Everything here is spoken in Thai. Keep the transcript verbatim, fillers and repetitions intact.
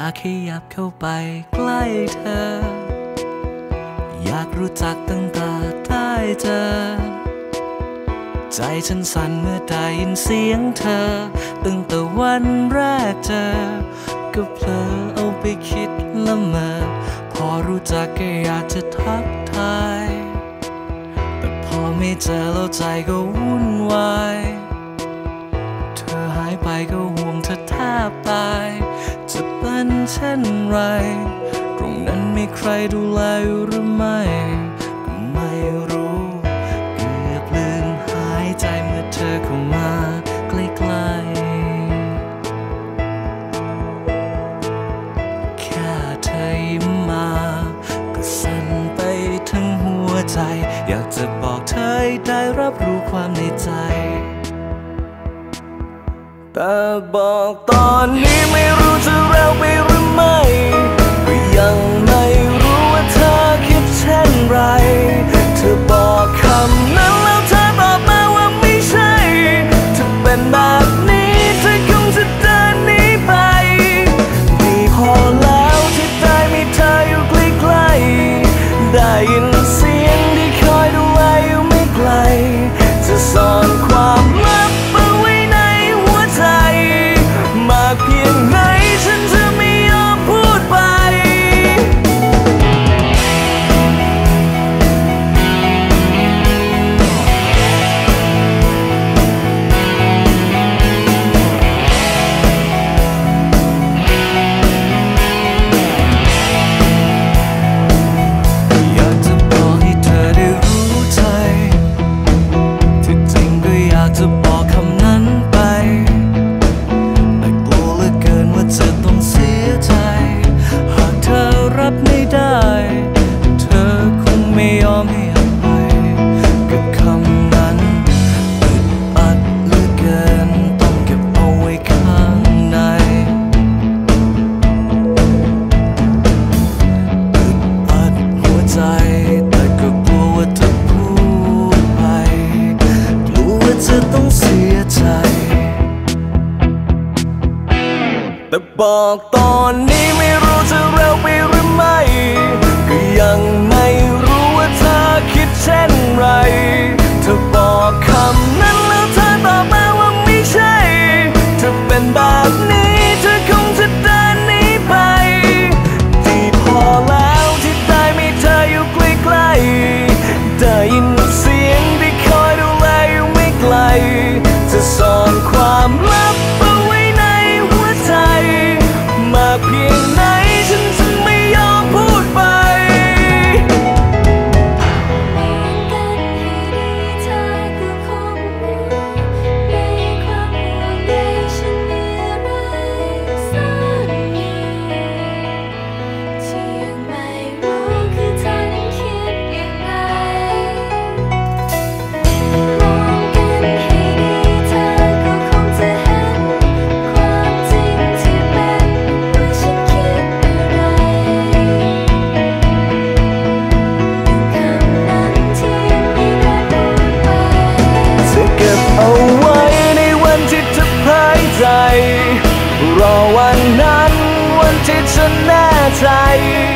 ากขยับเข้าไปใกล้เธออยากรู้จักตั้งแต่ได้เจอใจฉันสั่นเมื่อได้ยินเสียงเธอตั้งแต่วันแรกเจอก็เผลอเอาไปคิดละเมอพอรู้จักก็อยากจะทักทายแต่พอไม่เจอแล้วใจก็วุ่นวายเธอหายไปก็ห่วงเธอแทบตายจะเป็นเช่นไรตรงนั้นมีใครดูแลอยู่หรือไม่ก็ไม่รู้เกือบลืมหายใจเมื่อเธอเข้ามาใกล้ๆแค่เธอยิ้มมาก็สั่นไปทั้งหัวใจอยากจะบอกเธอให้ได้รับรู้ความในใจแต่บอกตอนนี้ไม่รู้จะเร็วไปหรือไม่ก็ยังไม่รู้ว่าเธอคิดเช่นไรเธอบอกคำนั้นแล้วเธอตอบมาว่าไม่ใช่ถ้าเป็นแบบนี้เธอคงจะเดินหนีไปดีพอแล้วที่ได้มีเธออยู่ใกล้ๆได้ยินเสียงที่คอยดูแลอยู่ไม่ไกลจะซ่อนความลับเพียงไหนฉันจะไม่ยอมพูดไปอยากจะบอกให้เธอได้รู้ใจที่จริงก็อยากจะบอกคำนั้นไปจะต้องเสียใจหากเธอรับไม่ได้เธอคงไม่ยอมให้อภัยกับคำนั้นอึดอัดเหลือเกินต้องเก็บเอาไว้ข้างในอึดอัดหัวใจแต่ก็กลัวว่าจะพูดไปกลัวว่าจะต้องเสียใจแต่บอกตอนนี้ไม่รู้จะเร็วไปหรือไม่ก็ยังไม่รู้ว่าเธอคิดเช่นไรเธอบอกคำนั้นแล้วเธอตอบมาว่าไม่ใช่ถ้าเป็นแบบนี้เธอคงจะเดินหนีไปดีพอแล้วที่ได้มีเธออยู่ใกล้ๆได้ยินเสียงที่คอยดูแลอยู่ไม่ไกลจะซ่อนความลับมากเพียงไหนฉันจะไม่ยอมพูดไปรอวันนั้นวันที่ฉันแน่ใจ